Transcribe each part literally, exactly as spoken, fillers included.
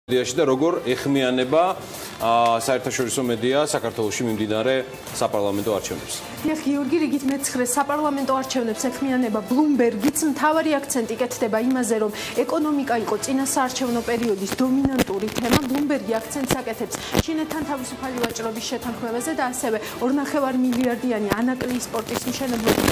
და როგორ ეხმიანება საერთაშორისო მედია საქართველოში მიმდინარე საპარლამენტო არჩევნებს. დიახ, გიორგი, რიგით მეცხრე საპარლამენტო არჩევნებს ეხმიანება ბლუმბერგიც. მთავარი აქცენტი კეთდება იმაზე, რომ ეკონომიკა იყო წინასაარჩევნო პერიოდის დომინანტური თემა. ბლუმბერგი აქცენტს აკეთებს ჩინეთთან თავისუფალი ვაჭრობის შეთანხმებაზე და ასევე ორნახევარ მილიარდიანი ანაკლიის სპორტის მშენებლობის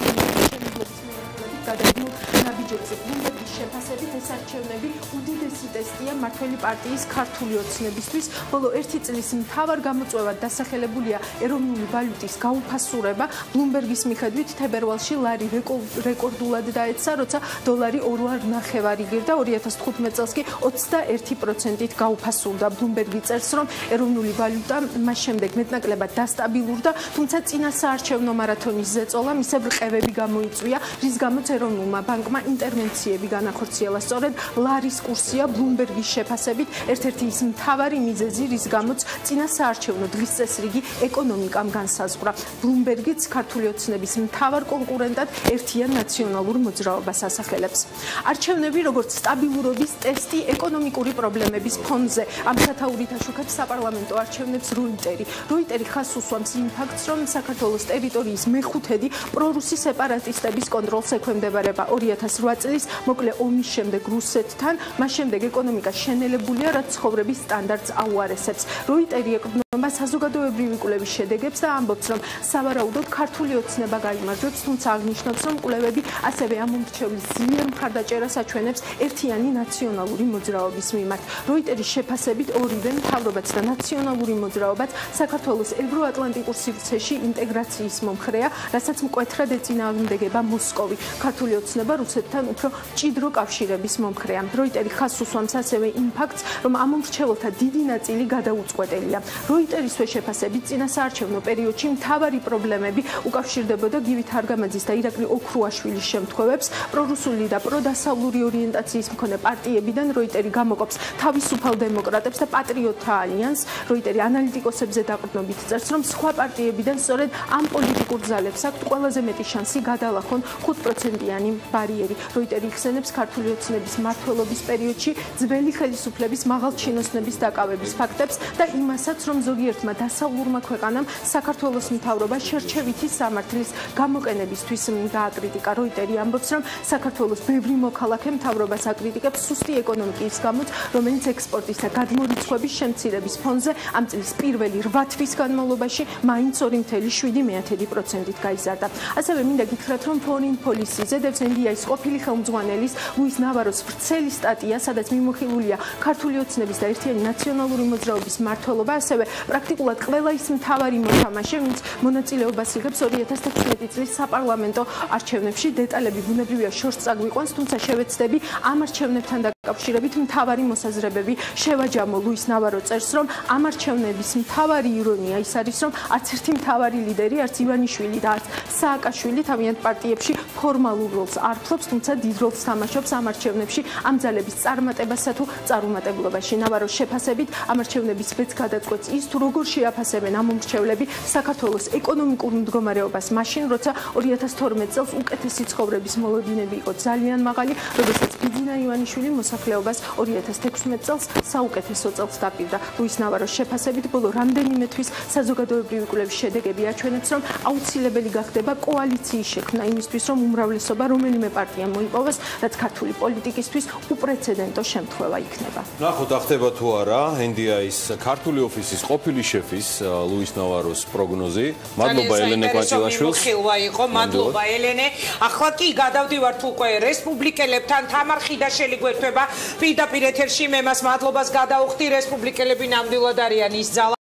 გადადგმულ ნაბიჯებზე. ბლუმბერგის შეფასებით ეს არჩევნები უდიდესი ტესტია მმართველი პარტიის ქართული ოცნებისთვის. ბოლო ერთი წლის მთავარ გამოწვევად დასახელებულია ეროვნული ვალუტის გაუფასურება. ბლუმბერგის მიხედვით თებერვალში ლარი რეკორდულად დაეცა, როცა დოლარი ორ ვარ ნახევარი იგივდა, ორი ათას თხუთმეტ წელს კი ოცდაერთი პროცენტით გაუფასურდა. ბლუმბერგი წერს, რომ ეროვნული ვალუტა მას შემდეგ მეტნაკლებად დასტაბილურდა, თუმცა წინასაარჩევნო მარათონის ზეწოლა მისებ რყევები გამოიწვია, რის გამოც ეროვნულმა ბანკმა ინტერვენციები განახორციელა. სწორედ ლარის კურსია ბლუმბერგის შეფასებით ერთ-ერთი ის მთავარი მიზეზი, რის გამოც წინასაარჩევნო დღის წესრიგი ეკონომიკამ განსაზღვრა. ბლუმბერგიც ქართული ოცნების მთავარ კონკურენტად ერთიან ნაციონალურ მოძრაობას ასახელებს. არჩევნები როგორც სტაბილურობის ტესტი ეკონომიკური პრობლემების ფონზე. ამ სათაურით აშუქებს საპარლამენტო არჩევნებს როიტერი. როიტერი ხაზს უსვამს იმ ფაქტს, რომ საქართველოს ტერიტორიის მეხუთედი პრორუსი სეპარატისტების კონტროლს ექვემდებარება. ორი ათას რვა წლის მოკლე ომის შემდეგ რუსეთთან, მას შემდეგ ეკონომიკა შენელებულია, რაც ცხოვრების სტანდარტს აუარესებს. როიტერი ეკრიბნება საზოგადოებრივი კვლევის შედეგებს და ამბობს, რომ სავარაუდოდ ქართული ოცნება გაიმარჯვებს, თუმცა აღნიშნავს, რომ კვლევები ასევე ამ მომრჩევლის ძლიერ მხარდაჭერას აჩვენებს ერთიანი ნაციონალური მოძრაობის მიმართ. როიტერის შეფასებით ორივე მთავრობაც და ნაციონალური მოძრაობაც საქართველოს ევროატლანტიკურ სივრცეში ინტეგრაციის მომხრეა, რასაც მკვეთრად ეწინააღმდეგება მოსკოვი. ქართული ოცნება რუსეთთან უფრო მჭიდრო კავშირების მომხრეა. როიტერი ხაზს უსვამს ასევე იმ ფაქტს, რომ ამ მომრჩეველთა დიდი ნაწილი გადაუწყვეტელია. როიტერისვე შეფასებით წინასაარჩევნო პერიოდში მთავარი პრობლემები უკავშირდებოდა გივი თარგამაძის და ირაკლი ოქრუაშვილის შემთხვევებს. პრორუსული და პროდასავლური ორიენტაციის მქონე პარტიებიდან როიტერი გამოყოფს თავისუფალ დემოკრატებს და პატრიოტთა ალიანსს. როიტერი ანალიტიკოსებზე დაყრდნობით წერს, რომ სხვა პარტიებიდან სწორედ ამ პოლიტიკურ ძალებს აქვთ ყველაზე მეტი შანსი გადალახონ ხუთპროცენტიანი ბარიერი. როიტერი იხსენებს ქართული ოცნების მმართველობის პერიოდში ძველი ხელისუფლების მაღალჩინოსნების დაკავების ფაქტებს და იმასაც, რომ ზოგიერთმა დასავლურმა ქვეყანამ საქართველოს მთავრობა შერჩევითი სამართლის გამოყენებისთვის გააკრიტიკა. როიტერი ამბობს, რომ საქართველოს ბევრი მოქალაქე მთავრობას აკრიტიკებს სუსტი ეკონომიკის გამოც, რომელიც ექსპორტის და გადმორიცხვების შემცირების ფონზე ამ წლის პირველი რვა თვის განმავლობაში მაინც ორი მცდელობა შვიდი პროცენტით გაიზარდა. ასევე მინდა გითხრათ, რომ Foreign Policy-ზე დევს ენდიაის ყოფილი ხელმძღვანელის ლუის ნავაროს ვრცელი სტატია, სადაც მიმოხილულია ქართული ოცნების და ერთიანი ნაციონალური მოძრაობის მმართველობა, ასევე პრაქტიკულად ყველა ის მთავარი მოთამაშე, ვინც მონაწილეობას იღებს ორი ათას თექვსმეტი წლის საპარლამენტო არჩევნებში. დეტალები ბუნებრივია შორს წაგვიყვანს, თუმცა შევეცდები ამ არჩევნებთან დაკავშირებით მთავარი მოსაზრებები შევაჯამო. ლუის ნავარო წერს, რომ ამ არჩევნების მთავარი ირონია ის არის, რომ არც ერთი მთავარი ლიდერი, არც ივანიშვილი და არც სააკაშვილი თავიანთ პარტიებში ფორმალურ როლს არ ფლობს, თუმცა დიდ როლს თამაშობს ამ არჩევნებში ამ ძალების წარმატებასა თუ წარუმატებლობაში. ნავაროს შეფასებით ამ არჩევნების ბედს გადაწყვეტს ის, თუ როგორ შეაფასებენ ამ მომრჩევლები საქართველოს ეკონომიკურ მდგომარეობას მაშინ, როცა ორი ათას თორმეტ წელს უკეთესი ცხოვრების მოლოდინები იყო ძალიან მაღალი, როდესაც ბიძინა ივანიშვილი მოსახლეობას ორი ათას თექვსმეტ წელს საუკეთესო წელს დაპირდა. ლუის ნავაროს შეფასებით ბოლო რამდენიმე თვის საზოგადოებრივი კვლევის შედეგები აჩვენებს, რომ აუცილებელი გახდება კოალიციის შექმნა იმისთვის, რომ უმრავლესობა რომელიმე პარტიამ მოიპოვოს, რაც ქართული პოლიტიკისთვის უპრეცედენტო შემთხვევა იქნება. ნახოთ, ახდება თუ არა ენდიაის ქართული ოფისის ყოფილი შეფის ლუის ნავაროს პროგნოზი. მადლობა ელენე კვანჭილაშვილს. ხილვა იყო, მადლობა ელენე. ახლა კი გადავდივართ უკვე რესპუბლიკელებთან. თამარ ხიდაშელი გვერდება პირდაპირ ეთერში. მე მას მადლობას გადაუხდი. რესპუბლიკელები ნამდვილად არიან ის ძალა